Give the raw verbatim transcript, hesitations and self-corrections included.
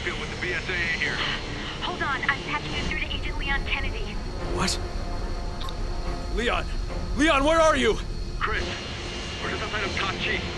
Springfield with the B S A A here. Hold on, I'm patching you through to Agent Leon Kennedy. What? Leon! Leon, where are you? Chris, we're just outside of Tachi.